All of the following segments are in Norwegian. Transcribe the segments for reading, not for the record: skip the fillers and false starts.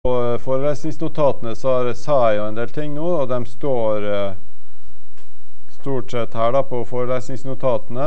På forelesningsnotatene så sa jeg jo en del ting nå, og de står stort sett her da på forelesningsnotatene.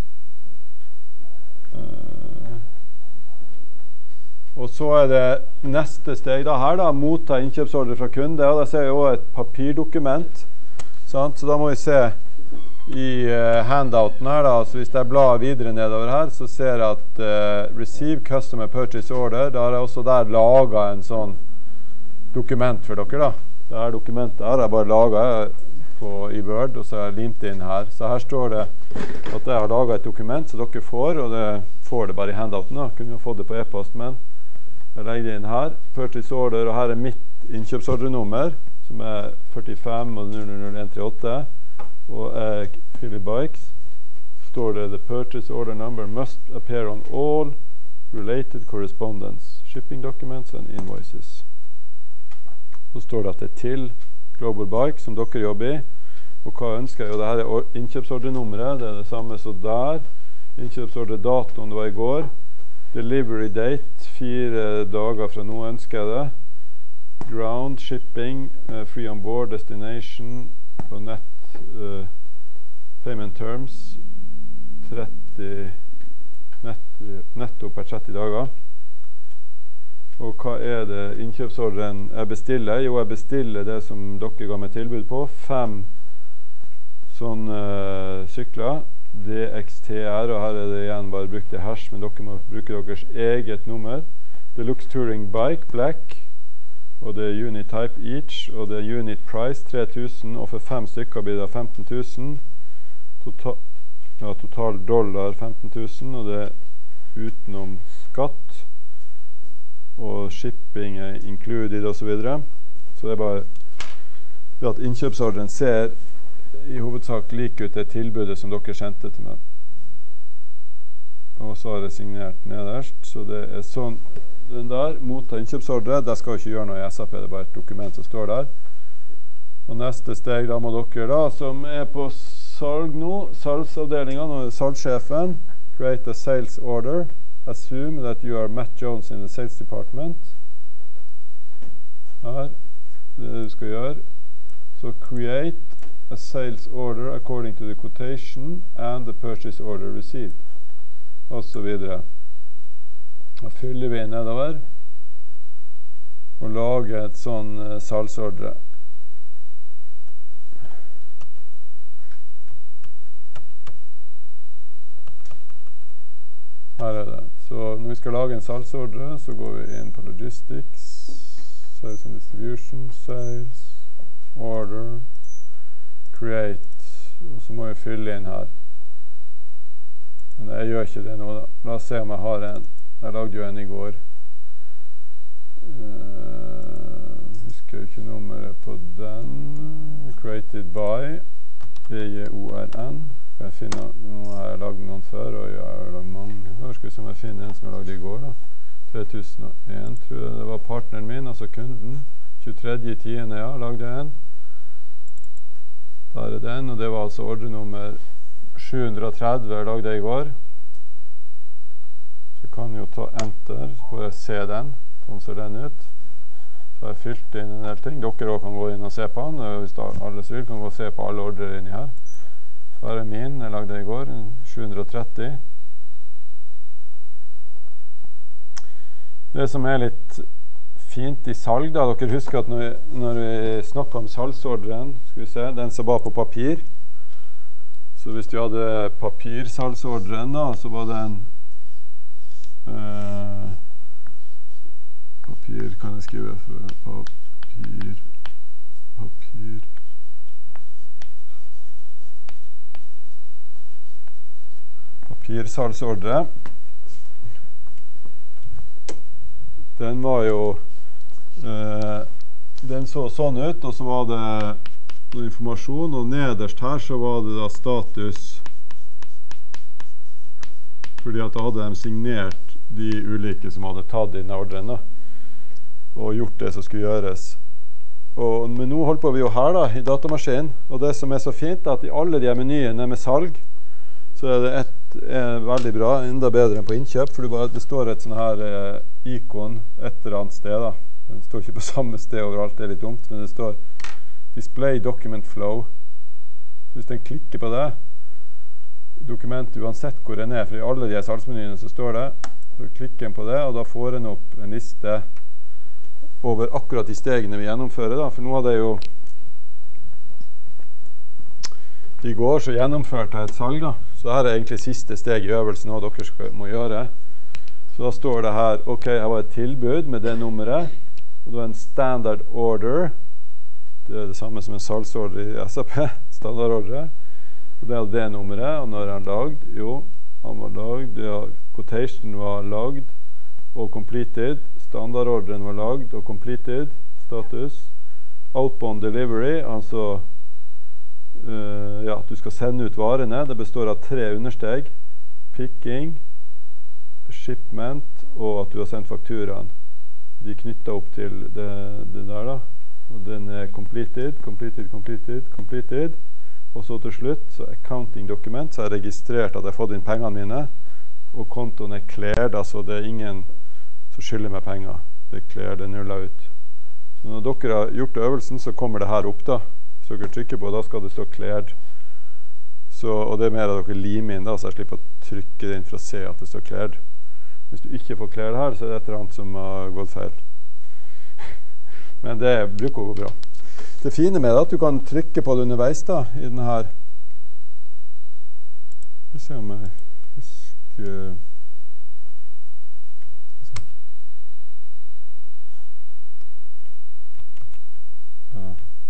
Og så det neste steg da her da, motta innkjøpsordre fra kunde, og da ser jeg også et papirdokument, sant? Så da må vi se i handouten her da, så hvis jeg blar videre nedover her, så ser jeg at Receive Customer Purchase Order, da har jeg også der laget en sånn dokument for dere da. Det her dokumentet her er bare laget i Word, og så er jeg limt inn her. Så her står det at jeg har laget et dokument som dere får, og det får det bare i handouten da. Kunne jo fått det på e-post, men jeg legger det inn her. Purchase Order, og her er mitt innkjøpsordrenummer, som er 45 og 00138. Og Philip Bikes står det The purchase order number must appear on all related correspondence, shipping documents and invoices. Så står det at det til Global Bike som dere jobber i, og hva ønsker jeg? Og det her er innkjøpsordrenummeret, det er det samme som der. Innkjøpsordredatoen det var i går. Delivery date 4 dager fra nå ønsker jeg det. Ground, shipping, free on board, destination og payment terms 30 netto per 30 dager. Og hva er det innkjøpsordren jeg bestiller? Jo, jeg bestiller det som dere ga meg tilbud på. 5 sånne sykler. DXTR, og her er det igjen bare brukt i hash, men dere må bruke deres eget nummer. Deluxe Touring Bike, Black. Og det er unit type each, og det er unit price 3000, og for 5 stykker blir det 15 000. Total dollar 15 000, og det er utenom skatt. Og shipping er included og så videre. Så det er bare at innkjøpsordren ser i hovedsak lik ut det tilbudet som dere sendte til meg. Og så har jeg signert nederst, så det er sånn den der, motta innkjøpsordre, det skal ikke gjøre noe i SAP, det er bare et dokument som står der. Og neste steg da må dere da, som er på salg nå, salgsavdelingen og salgssjefen, create a sales order, assume that you are Matt Jones in the sales department. Her, det du skal gjøre. Så create a sales order according to the quotation and the purchase order received. Og så videre. Da fyller vi nedover og lager et sånn salgsordre. Her er det. Så når vi skal lage en salgsordre, så går vi inn på Logistics, Sales and Distribution, Sales, Order, Create, og så må vi fylle inn her. Men jeg gjør ikke det nå da. La oss se om jeg har en. Jeg lagde jo en i går. Husker ikke nummeret på den. Created by BJORN. Kan jeg finne, nå har jeg laget noen før, og jeg har laget mange. Skal vi se om jeg finner en som jeg lagde i går da. 3001 tror jeg det var partneren min, altså kunden. 23.10. ja, lagde jeg en. Der er den, og det var altså ordre nummer 730 jeg lagde i går. Så jeg kan jo ta enter, så får jeg se den. Sånn ser den ut. Så har jeg fylt inn en del ting. Dere også kan gå inn og se på den, og hvis alle som vil kan gå og se på alle ordrer inni her. Så her er min, jeg lagde i går, 730. Det som er litt fint i salg da, dere husker at når vi snakker om salgsordren, skal vi se, den som var på papir. Så hvis du hadde papirsalgsordren da, så var den papir, kan jeg skrive for papir. Papirsalgsordre. Den var jo den så sånn ut, og så var det noe informasjon, og nederst her så var det da status, fordi at da hadde de signert de ulike som hadde tatt inn ordren da, og gjort det som skulle gjøres. Men nå holder vi jo her da, i datamaskinen, og det som er så fint er at i alle de menyene med salg, så er det veldig bra, enda bedre enn på innkjøp, for det står et sånn her ikon et eller annet sted da. Det står ikke på samme sted overalt, det er litt dumt, men det står Display Document Flow. Så hvis den klikker på det, dokumentet uansett hvor den er, for i alle de salgsmenyene så står det, så klikker den på det, og da får den opp en liste over akkurat de stegene vi gjennomfører da, for nå hadde jeg jo i går så gjennomførte jeg et salg da, så her er egentlig siste steg i øvelsen hva dere må gjøre. Så da står det her, ok, her var et tilbud med det nummeret, og det var en standard order, det er det samme som en salgsordre i SAP, standardordre, og det er det nummeret, og når er han lagd? Jo, han var lagd, ja, quotation var lagd og completed, standardordren var lagd og completed, status, outbound delivery, altså ja, at du skal sende ut varene, det består av 3 understeg, picking, shipment, og at du har sendt fakturaen. De knytter opp til det der da, og den er completed, completed, completed, completed, og så til slutt, så accounting dokument, så har jeg registrert at jeg har fått inn pengene mine, og kontoen er cleared, altså det er ingen som skylder meg penger. Det er cleared, det er nullet ut. Så når dere har gjort øvelsen, så kommer det her opp da. Hvis dere trykker på, da skal det stå cleared. Så, og det er mer at dere limer inn da, så jeg slipper å trykke det inn for å se at det står cleared. Hvis du ikke får cleared her, så er det et eller annet som har gått feil. Men det bruker å gå bra. Det fine med det er at du kan trykke på det underveis da, i denne her. Vi ser om jeg husker... Ja.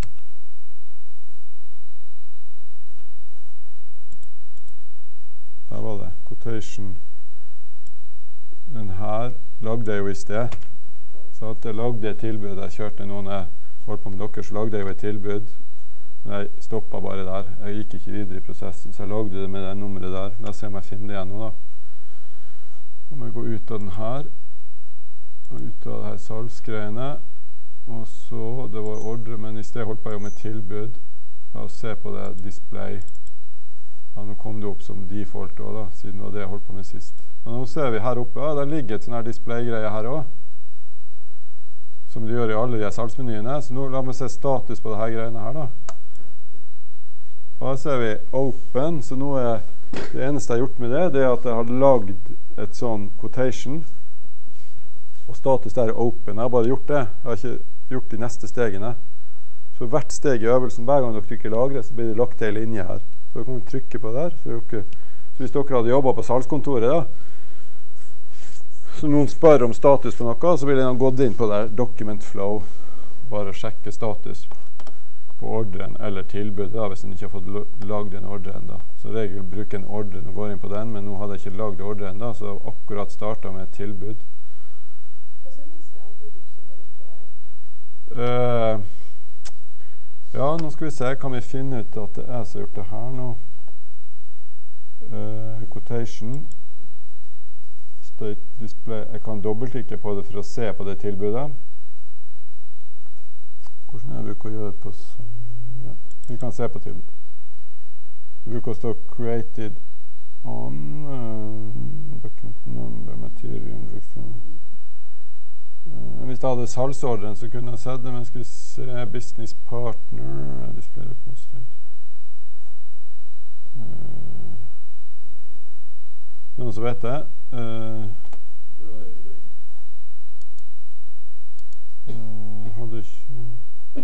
Der var det. Quotation. Den her lagde jeg jo i sted. Så at jeg lagde et tilbud, jeg kjørte noen jeg holdt på med dere, så lagde jeg jo et tilbud, men jeg stoppet bare der. Jeg gikk ikke videre i prosessen, så jeg lagde det med det nummeret der. La oss se om jeg finner det igjen nå da. Da må jeg gå ut av den her, og ut av det her salgsgreiene, og så, det var ordre, men i sted holdt jeg jo med tilbud. La oss se på det display. Ja, nå kom det opp som default også da, siden det var det jeg holdt på med sist. Og nå ser vi her oppe, ja, der ligger et sånn her display-greie her også, som du gjør i alle de salgsmenyene. Så nå la meg se status på det her greiene her da. Og her ser vi open, så nå er det eneste jeg har gjort med det, det er at jeg har lagd et sånn quotation, og status der er open. Jeg har bare gjort det, jeg har ikke gjort de neste stegene. Så hvert steg i øvelsen, hver gang dere trykker lagre, så blir det lagt til linje her. Så dere kan trykke på der, så hvis dere hadde jobbet på salgskontoret da, så noen spør om status på noe, så vil jeg gått inn på der document flow, bare sjekke status på ordren eller tilbud da, hvis en ikke har fått lagd en ordren da. Så regel bruker en ordren og går inn på den, men nå hadde jeg ikke lagd ordren da, så akkurat startet med et tilbud. Hvordan viser jeg at det er du som har gjort det? Ja, nå skal vi se, kan vi finne ut at det er som har gjort det her nå. Quotation. State display. Jeg kan dobbeltklikke på det for å se på det tilbudet. Hvordan jeg bruker å gjøre på sånn? Ja, vi kan se på tilbudet. Det bruker å stå created on document number, material, hvis jeg hadde salgsordren så kunne jeg sett det, men skal vi se business partner, display document state. Noen som vet det? Hadde ikke...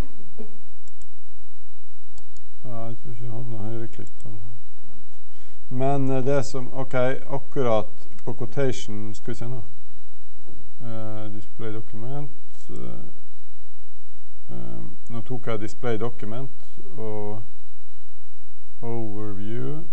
Ja, jeg tror ikke jeg hadde noe høyreklikk på den her. Men det som, ok, akkurat på quotation, skal vi se nå. Display document. Nå tok jeg display document og overview.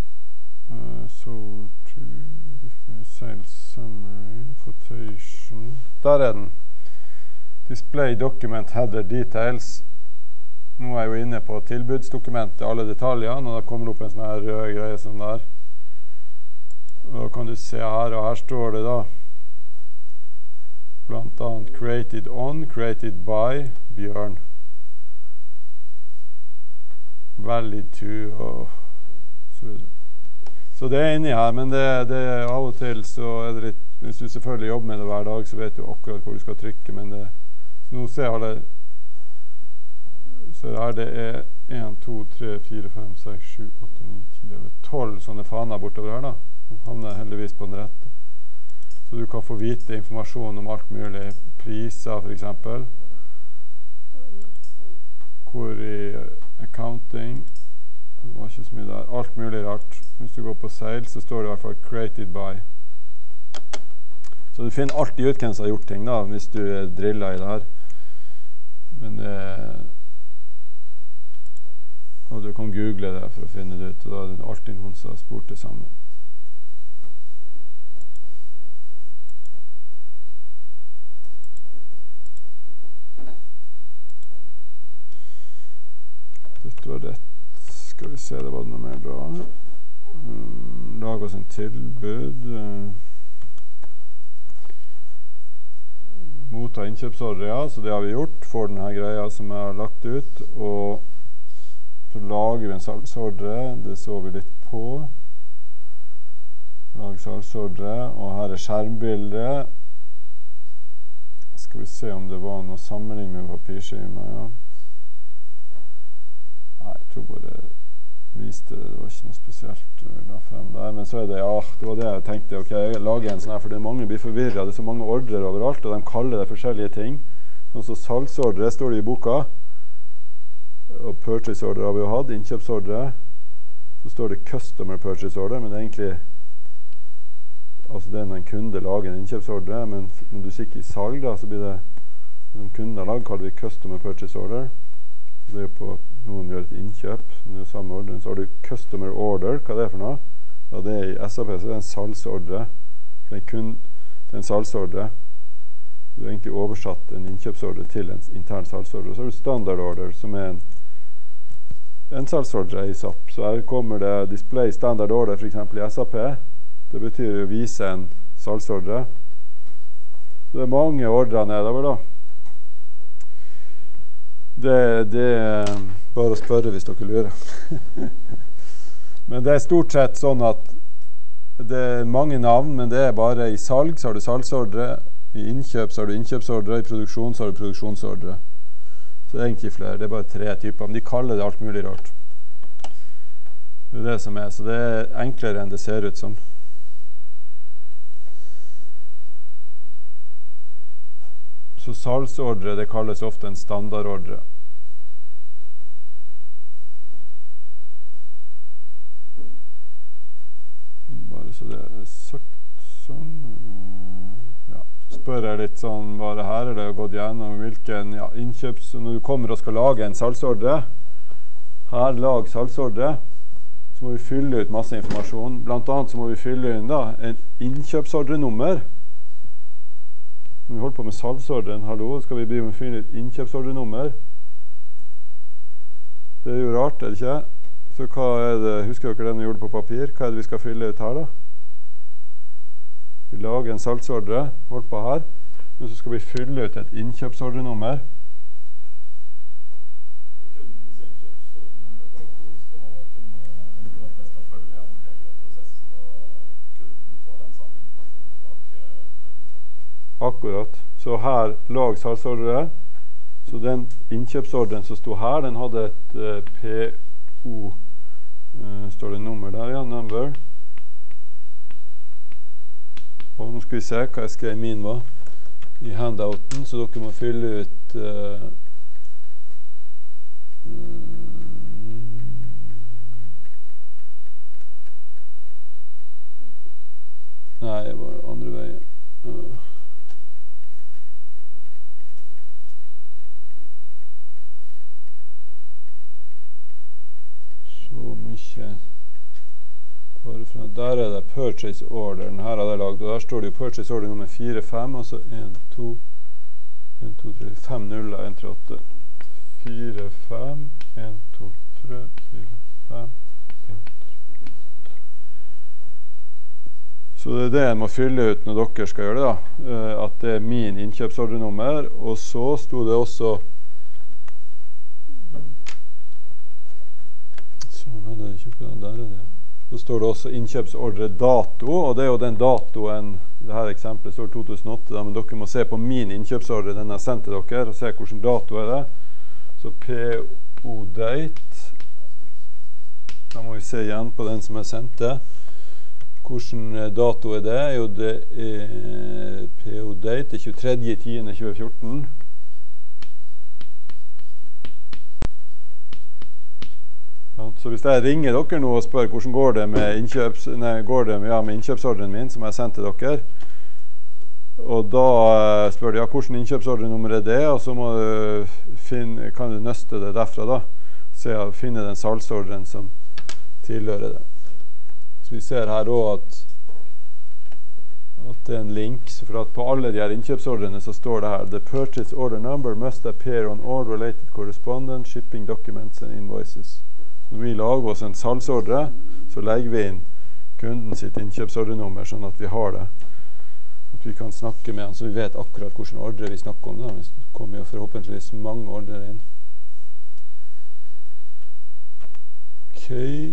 Sold to display sales summary, quotation. Der er den. Display document header details. Nå er jeg jo inne på tilbudsdokumentet, alle detaljene, og da kommer det opp en sånn her rød greie sånn der. Og da kan du se her, og her står det da blant annet created on, created by Bjørn. Valid to og så videre. Så det er inni her, men det er av og til så er det litt, hvis du selvfølgelig jobber med det hver dag, så vet du akkurat hvor du skal trykke, men det Så nå ser alle, så her det 1, 2, 3, 4, 5, 6, 7, 8, 9, 10, 11, 12 sånne faner bortover her da. Nå havner jeg heldigvis på den rette. Så du kan få vite informasjon om alt mulig. Priser for eksempel. Hvor i accounting, det var ikke så mye der. Alt mulig rart. Hvis du går på sales så står det i hvert fall created by. Så du finner alltid ut hvem som har gjort ting da, hvis du driller i det her. Men og du kan google det for å finne det ut, og da er det alltid noen som har spurt det samme. Dette var det. Skal vi se, det var noe mer bra. Lag oss en tilbud. Motta innkjøpsordre, ja, så det har vi gjort for denne greia som jeg har lagt ut, og så lager vi en salgsordre, det så vi litt på. Lag salgsordre, og her er skjermbildet. Skal vi se om det var noe sammenligning med papirskjema, ja. Nei, jeg tror bare viste det var ikke noe spesielt la frem der, men så er det, ja, det var det jeg tenkte, ok, jeg lager en sånn her, for det er mange blir forvirret, det er så mange ordrer overalt, og de kaller det forskjellige ting. Sånn så salgsordre står det i boka, og purchase order har vi jo hatt, innkjøpsordre, så står det customer purchase order, men det er egentlig, altså det er når en kunde lager en innkjøpsordre, men når du sikker i salg da, så blir det, som kunden har laget, kaller vi customer purchase order. Det er jo på at noen gjør et innkjøp, men det er jo samme ordre. Så har du customer order, hva er det for noe? Ja, det er i SAP, så det er en salgsordre. Det er en salgsordre. Du har egentlig oversatt en innkjøpsordre til en intern salgsordre. Så har du standard order, som er en salgsordre i SAP. Så her kommer det display standard order, for eksempel i SAP. Det betyr å vise en salgsordre. Så det er mange ordrer nedover da. Det er bare å spørre hvis dere lurer. Men det er stort sett sånn at det er mange navn, men det er bare i salg så har du salgsordre, i innkjøp så har du innkjøpsordre, i produksjon så har du produksjonsordre. Så det er egentlig flere, det er bare 3 typer, men de kaller det alt mulig rart. Det er det som er, så det er enklere enn det ser ut som. Så salgsordre, det kalles ofte en standardordre. Bare så det er sagt sånn. Ja, så spør jeg litt sånn, bare her er det gått gjennom hvilken innkjøps... Når du kommer og skal lage en salgsordre, her lag salgsordre, så må vi fylle ut masse informasjon. Blant annet så må vi fylle inn da, en innkjøpsordrenummer. Når vi holder på med salgsordren, hallo, skal vi begynne med å finne et innkjøpsordrenummer. Det er jo rart, er det ikke? Så hva er det, husker dere det vi gjorde på papir? Hva er det vi skal fylle ut her da? Vi lager en salgsordre, hold på her, men så skal vi fylle ut et innkjøpsordrenummer. Kundens innkjøpsordrenummer for at du skal følge gjennom hele prosessen, og kunden får den samme informasjonen tilbake. Akkurat. Så her lag salgsordre. Så den innkjøpsordren som stod her, den hadde et PO. Står det nummer der? Ja, number. Og nå skal vi se hva jeg skrev min var i handouten, så dere må fylle ut nei, det var andre veien. Så mye bare fra, der er det purchase orderen her hadde jeg laget, og der står det jo purchase order nummer 4, 5, altså 1, 2, 1, 2, 3, 5 nuller, 1, 3, 8 4, 5 1, 2, 3, 4, 5 1, 3, 8. Så det er det jeg må fylle ut når dere skal gjøre det da, at det er min innkjøpsordrenummer, og så stod det også sånn hadde jeg ikke oppe, der er det Så står det også innkjøpsordre dato, og det er jo den datoen, i dette eksempelet står 2008, da, men dere må se på min innkjøpsordre, den jeg sendte dere, og se hvilken dato er det. Så PO-date, da må vi se igjen på den som jeg sendte. Hvilken dato er det? Jo, det er PO-date, 23.10.2014. Så hvis jeg ringer dere nå og spør hvordan går det med innkjøpsordren min, som jeg sendte dere, og da spør de hvordan innkjøpsordrenummer er det, og så må du kan du nøste det derfra da, finne den salgsordren som tilhører det. Så vi ser her også at det er en link, for at på alle de her innkjøpsordrene så står det her The purchase order number must appear on all related correspondence, shipping documents and invoices. Når vi lager oss en salgsordre, så legger vi inn kunden sitt innkjøpsordrenummer, sånn at vi har det. At vi kan snakke med han, så vi vet akkurat hvilken ordre vi snakker om. Da. Vi kommer jo forhåpentligvis mange ordre inn. Ok.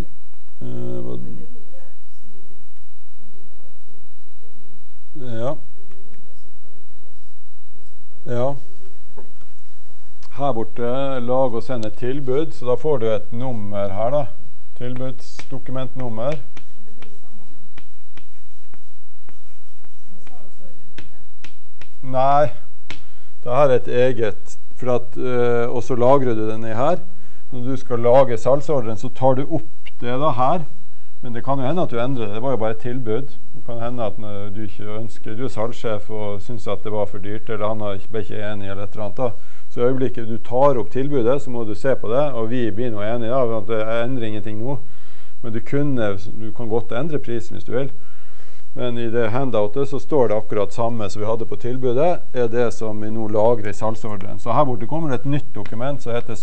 Ja. Ja. Her borte, lag og send et tilbud, så da får du et nummer her da. Tilbudsdokumentnummer. Nei, det her er et eget, og så lagrer du den i her. Når du skal lage salgsordren, så tar du opp det da her. Men det kan jo hende at du endrer det. Det var jo bare et tilbud. Det kan hende at du ikke ønsker, du er salgssjef og synes at det var for dyrt, eller han ble ikke enig eller et eller annet da. Så i øyeblikket du tar opp tilbudet, så må du se på det, og vi blir noe enige da, for det endrer ingenting nå. Men du kan godt endre prisen hvis du vil. Men i det handoutet så står det akkurat samme som vi hadde på tilbudet, er det som vi nå lagrer i salgsordren. Så her borte kommer det et nytt dokument som heter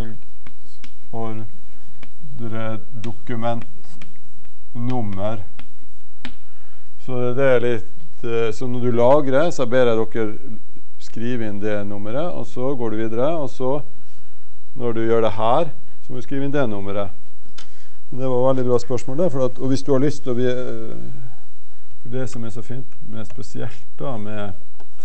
salgsordredokumentnummer. Så det er litt, så når du lagrer, så ber jeg dere skrive inn det nummeret, og så går du videre, og så når du gjør det her, så må du skrive inn det nummeret. Det var veldig bra spørsmål det, og hvis du har lyst til å for det som er så fint, spesielt da med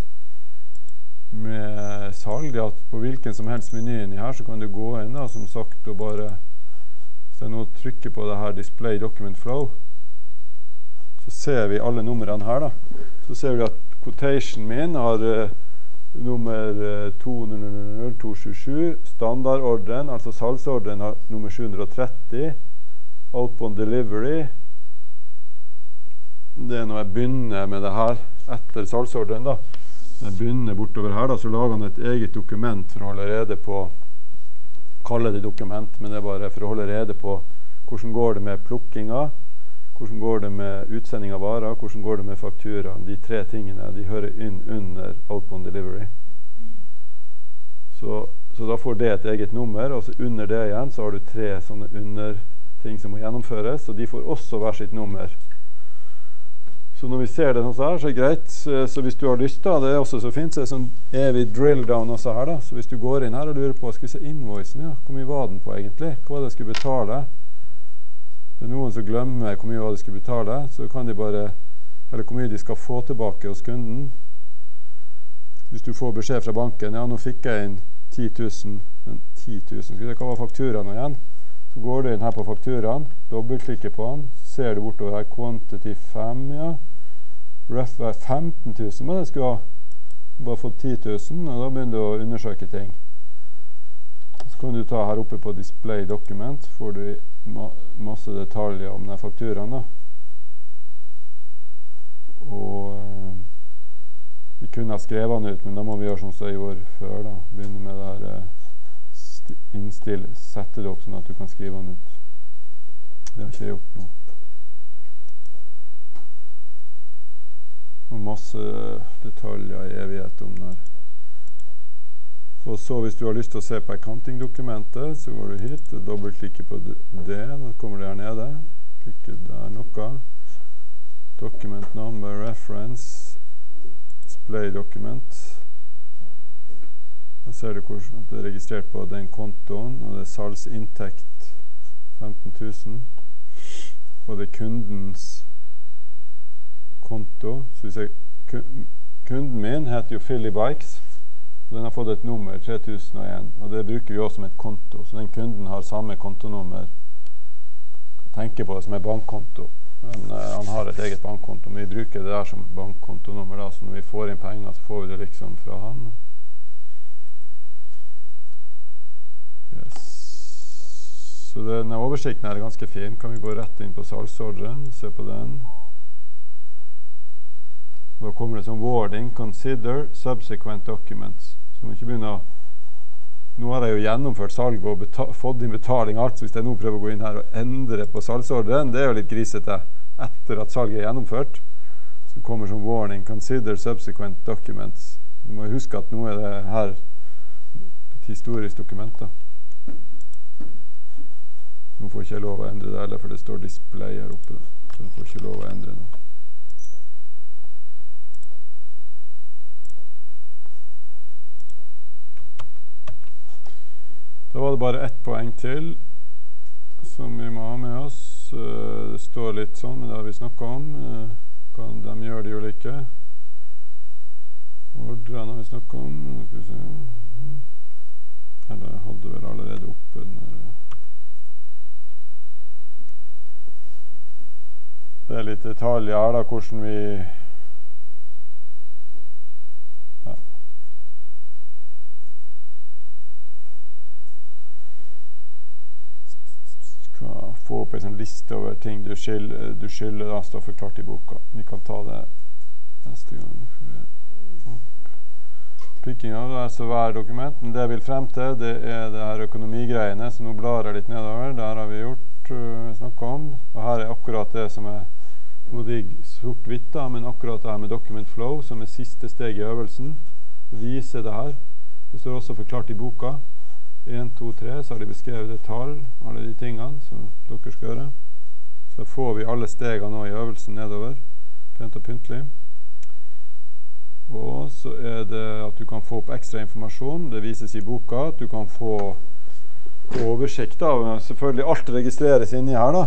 salg, at på hvilken som helst menyen her, så kan du gå inn da, som sagt, og bare, hvis jeg nå trykker på det her Display Document Flow, så ser vi alle numrene her da. Så ser vi at quotation min har nummer 2000277, standardordren, altså salgsordren har nummer 730, outbound delivery. Det er når jeg begynner med det her etter salgsordren da. Når jeg begynner bortover her da, så lager han et eget dokument for å holde rede på, kaller det dokument, men det er bare for å holde rede på hvordan går det med plukkinga, hvordan går det med utsending av varer, hvordan går det med faktura. De tre tingene, de hører inn under outbound delivery. Så da får det et eget nummer, og så under det igjen så har du tre sånne underting som må gjennomføres, og de får også hver sitt nummer. Så når vi ser det sånn her, så er det greit. Så hvis du har lyst da, det er også så fint, så er det sånn evig drill down også her da. Så hvis du går inn her og lurer på, skal vi se invoicen, ja, hvor mye var den på egentlig? Hva var det jeg skulle betale? Det er noen som glemmer hvor mye de skulle betale, så kan de bare, eller hvor mye de skal få tilbake hos kunden. Hvis du får beskjed fra banken, ja, nå fikk jeg inn 10 000, men 10 000, skal det ikke være fakturaen igjen? Så går du inn her på fakturaen, dobbeltklikker på den, ser du bortover her, quantity 5, ja, ref er 15 000, men jeg skulle ha bare fått 10 000, og da begynner du å undersøke ting. Så kan du ta her oppe på display document, får du masse detaljer om denne fakturaen da. Og vi kunne ha skrevet den ut, men da må vi gjøre sånn som jeg gjorde før da. Begynne med det her sette det opp sånn at du kan skrive den ut. Det har ikke jeg gjort nå. Og masse detaljer i evighet om det her. Og så hvis du har lyst til å se på accounting-dokumentet, så går du hit og dobbeltklikker på det. Da kommer det her nede. Klikker der noe. Document number, reference, display document. Da ser du hvordan det er registrert på den kontoen, og det er salgsinntekt 15 000. og det kundens konto. Så hvis jeg, kunden min heter jo Philly Bikes, og den har fått et nummer 3001, og det bruker vi også som et konto. Så den kunden har samme kontonummer. Tenker på det som en bankkonto. Men han har et eget bankkonto, men vi bruker det der som bankkontonummer da, så når vi får inn penger, så får vi det liksom fra han. Yes. Så denne oversikten her er ganske fin. Kan vi gå rett inn på salgsordren, se på den. Da kommer det som wording, consider subsequent documents. Så man ikke begynner å... Nå har jeg jo gjennomført salg og fått inn betaling alt, så hvis jeg nå prøver å gå inn her og endre på salgsordren, det er jo litt grisete etter at salget er gjennomført. Så kommer som warning, consider subsequent documents. Du må huske at nå er det her et historisk dokument da. Nå får ikke jeg lov å endre det heller, for det står display her oppe da. Så jeg får ikke lov å endre noe. Da var det bare ett poeng til som vi må ha med oss. Det står litt sånn, men det har vi snakket om. Kan de gjøre de ulike? Ordrene har vi snakket om. Skal vi se. Eller hadde vel allerede oppe den her. Det er litt detaljer her da, hvordan vi... få opp en sånn liste over ting du skylder da, står forklart i boka. Vi kan ta det neste gang. Prikking av det er så hver dokument, men det jeg vil frem til, det er det her økonomigreiene, så nå blar jeg litt nedover. Det her har vi gjort, snakket om, og her er akkurat det som er sort-hvitt da, men akkurat det her med document flow, som er siste steg i øvelsen, viser det her. Det står også forklart i boka. 1, 2, 3, så har de beskrevet detalj, alle de tingene som dere skal gjøre. Så får vi alle stegene nå i øvelsen nedover, pent og pyntelig. Og så er det at du kan få opp ekstra informasjon, det vises i boka, at du kan få oversikt av, selvfølgelig alt registreres inni her da.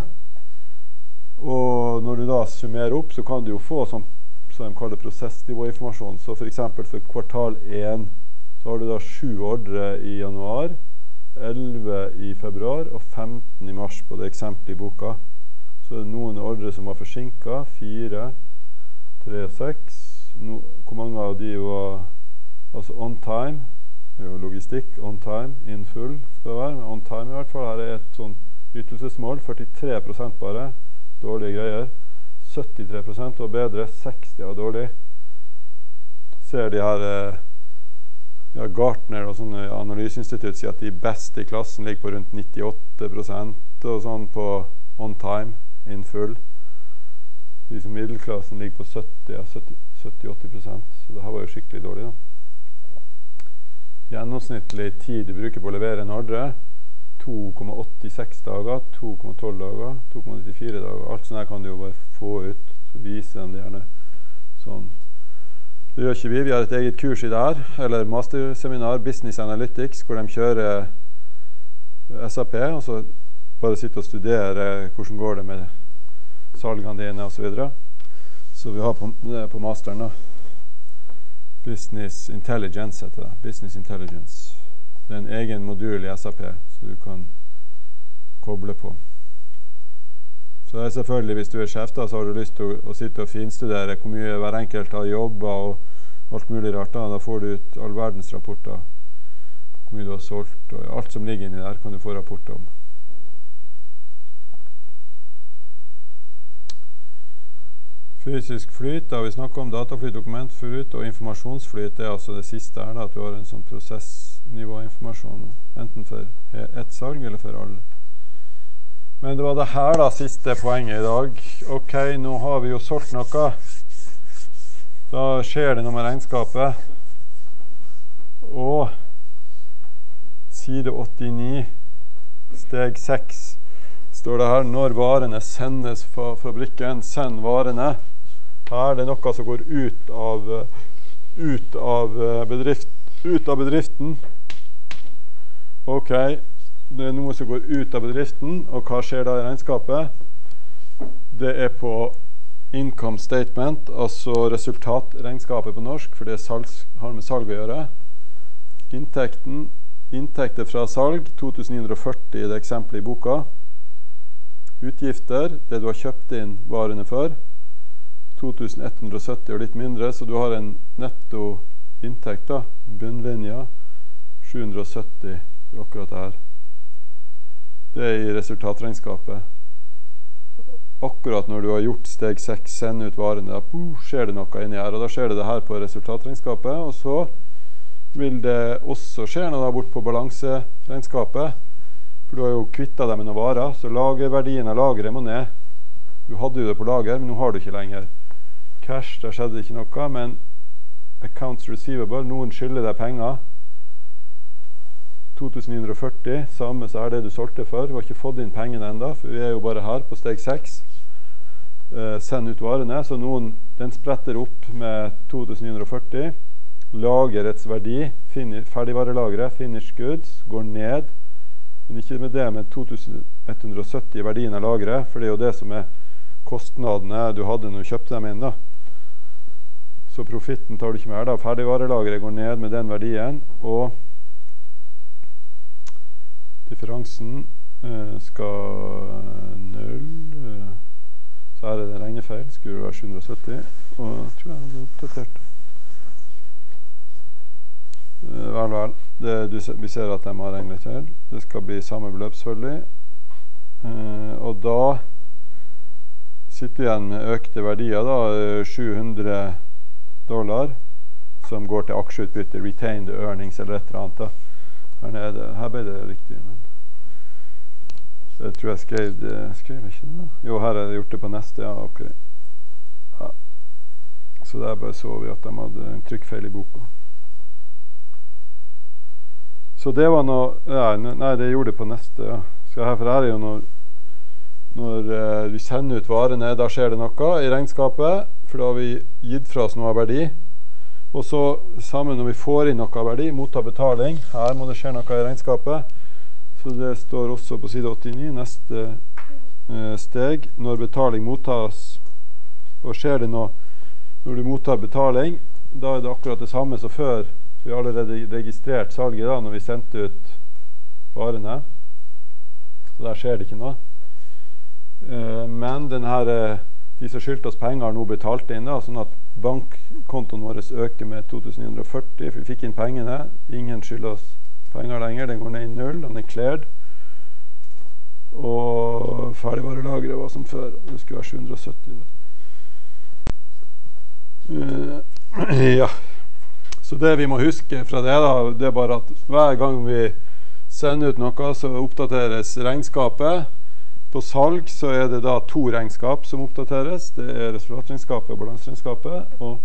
Og når du da summerer opp, så kan du jo få sånn, som de kaller prosessnivåinformasjon. Så for eksempel for kvartal 1, så har du da 7 ordre i januar, 11 i februar og 15 i mars på det eksempelet i boka. Så er det noen ordre som var forsinket, 4, 3 og 6. Hvor mange av de var altså on time, det er jo logistikk, on time, in full skal det være, men on time i hvert fall. Her er et sånn ytelsesmål, 43% bare, dårlige greier. 73% var bedre, 60% var dårlig. Ser de her... Ja, Gartner og sånne analyseinstitutt sier at de beste i klassen ligger på rundt 98% og sånn på on time, in full. De som middelklassen ligger på 70-80%, så det her var jo skikkelig dårlig da. Gjennomsnittlig tid du bruker på å levere en ordre, 2,86 dager, 2,12 dager, 2,94 dager. Alt sånn her kan du jo bare få ut, så viser de det gjerne sånn. Det gjør ikke vi. Vi har et eget kurs i det her, eller masterseminar, Business Analytics, hvor de kjører SAP, og så bare sitter og studerer hvordan går det med salgene dine og så videre. Så vi har på masteren da. Business Intelligence heter det. Business Intelligence. Det er en egen modul i SAP, så du kan koble på. Så det er selvfølgelig, hvis du er sjef da, så har du lyst til å sitte og finstudere hvor mye hver enkelt har jobbet og alt mulig rart da. Da får du ut all verdens rapporter. Hvor mye du har solgt, og alt som ligger inni der kan du få rapporter om. Fysisk flyt, da har vi snakket om dataflyt, dokumentflyt og informasjonsflyt. Det er altså det siste her da, at du har en sånn prosessnivåinformasjon, enten for ett salg eller for alle. Men det var det her da, siste poenget i dag. Ok, nå har vi jo solgt noe. Da skjer det noe med regnskapet. Og side 89, steg 6, står det her, når varene sendes fra fabrikken, send varene. Her er det noe som går ut av bedriften. Ok, det er noe som går ut av bedriften, og hva skjer da i regnskapet? det er på income statement, altså resultatregnskapet på norsk, for det har med salg å gjøre. Inntekter fra salg, 2940 i det eksempelet i boka. Utgifter, det du har kjøpt inn varene for, 2170 og litt mindre, så du har en netto inntekt da, bunnlinja, 770 for akkurat det her. Det er i resultatregnskapet. Akkurat når du har gjort steg 6, send ut varene, da skjer det noe inni her, og da skjer det her på resultatregnskapet, og så vil det også skje noe da bort på balanseregnskapet, for du har jo kvittet deg med noen varer, så lagerverdien av lageret må ned. Du hadde jo det på lager, men nå har du ikke lenger. Cash, der skjedde ikke noe, men accounts receivable, noen skylder deg penger, 2940, samme så er det du solgte for. Du har ikke fått inn pengene enda, for vi er jo bare her på steg 6. Send ut varene, så den spretter opp med 2940. Lagerets verdi, ferdigvarelageret, finish goods, går ned. Men ikke med det, med 2170 verdien av lageret, for det er jo det som er kostnadene du hadde når du kjøpte dem inn da. Så profitten tar du ikke mer da. Ferdigvarelageret går ned med den verdien, og differansen skal 0, så er det regnefeil, skulle det være 770, og jeg tror jeg hadde oppdatert. Vel, vi ser at de har regnet til. Det skal bli samme beløp selvfølgelig, og da sitter vi igjen med økte verdier da, $700, som går til aksjeutbytte, retained earnings eller et eller annet da. Her nede, her ble det riktig, men jeg tror jeg skrev ikke det da? Jo, her har jeg gjort det på neste, ja, ok. Ja. Så der bare så vi at de hadde en trykkfeil i boka. Så det var noe, nei, det gjorde det på neste, ja. Så her, for her er jo når vi sender ut varene, da skjer det noe i regnskapet, for da har vi gitt fra oss noe av verdi. Og så sammen når vi får inn noe av verdi, motta betaling, her må det skje noe i regnskapet. Så det står også på side 89, neste steg, når betaling mottas, og skjer det noe, når du mottar betaling, da er det akkurat det samme som før. Vi har allerede registrert salget da, når vi sendte ut varene. Så der skjer det ikke noe. Men de som skyldte oss penger har nå betalt inn da, sånn at bankkontoen vår øker med 2940, for vi fikk inn pengene, ingen skylder oss penger lenger, den går ned i 0, den er cleared, og ferdigvarelageret var som før, det skulle være 770. Ja, så det vi må huske fra det da, det er bare at hver gang vi sender ut noe, så oppdateres regnskapet. På salg så er det da 2 regnskap som oppdateres. Det er resultatregnskapet og balanseregnskapet. Og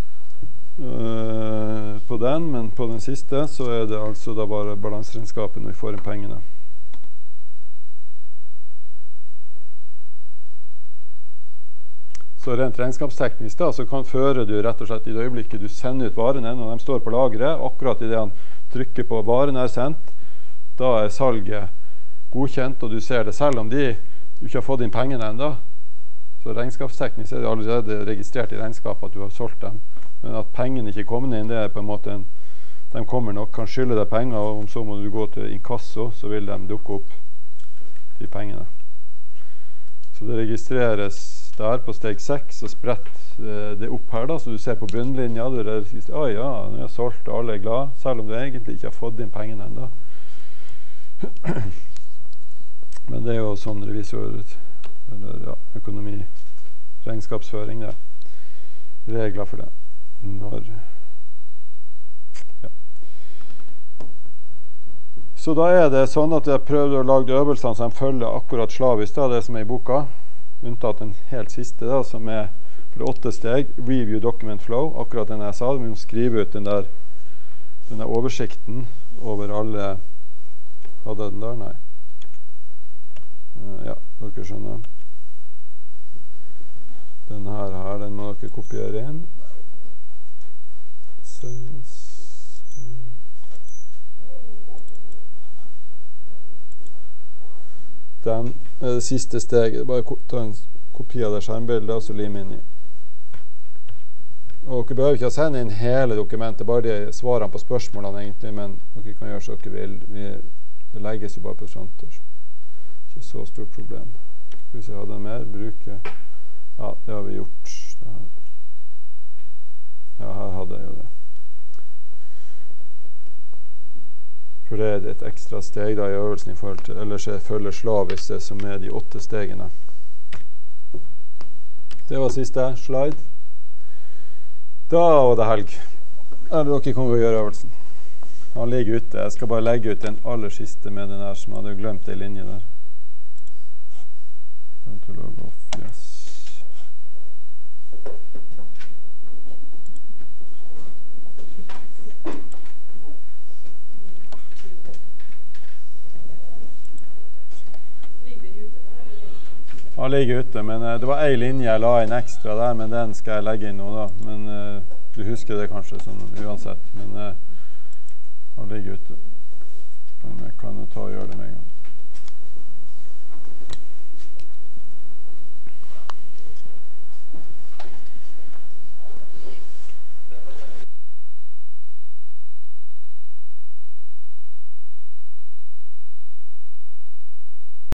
på den, men på den siste så er det altså da bare balanseregnskapet når vi får inn pengene. Så rent regnskapsteknisk da, så fører du rett og slett i det øyeblikket du sender ut varene når de står på lageret, akkurat i det han trykker på varen er sendt, da er salget godkjent, og du ser det selv om de ikke har fått inn pengene enda. Så regnskapsteknisk er det allerede registrert i regnskapet at du har solgt dem. Men at pengene ikke kommer inn, det er på en måte de kommer nok, kan skylde deg penger, og om så må du gå til inkasso, så vil de dukke opp de pengene. Så det registreres der på steg 6, og spredt det opp her da, så du ser på bunnlinja, du registrerer, ja, nå har jeg solgt, og alle er glad, selv om du egentlig ikke har fått inn pengene enda. Men det er jo sånn revisor, eller ja, økonomi, regnskapsføring, det er regler for det. Ja. Så da er det sånn at jeg prøvde å lage øvelsene som følger akkurat slavisk, da, det som er i boka, unntatt den helt siste, da, som er for det 8 steg, review document flow, akkurat den jeg sa, vi må skrive ut den der oversikten over alle. Hadde den der? Nei. Ja, dere skjønner. Den må dere kopiere inn. Den er det siste steget. Bare ta en kopi av det skjermbildet, og så lime inn i. Og dere behøver ikke å sende inn hele dokumentet, bare de svarene på spørsmålene egentlig, men dere kan gjøre så dere vil. Det legges jo bare på fronter. Ikke så stort problem. Hvis jeg hadde mer, bruke... Ja, det har vi gjort. Ja, her hadde jeg jo det. For det er et ekstra steg da i øvelsen i forhold til, ellers jeg følger slavisk det som er de 8 stegene. Det var siste slide. Da var det helg. Eller dere kan gå og gjøre øvelsen. Han ligger ute. Jeg skal bare legge ut den aller siste med den her som hadde glemt en linje der. Log off, yes. Han ligger ute, men det var en linje jeg la inn ekstra der, men den skal jeg legge inn nå da. Men du husker det kanskje sånn uansett, men han ligger ute. Men jeg kan jo ta og gjøre det med en gang.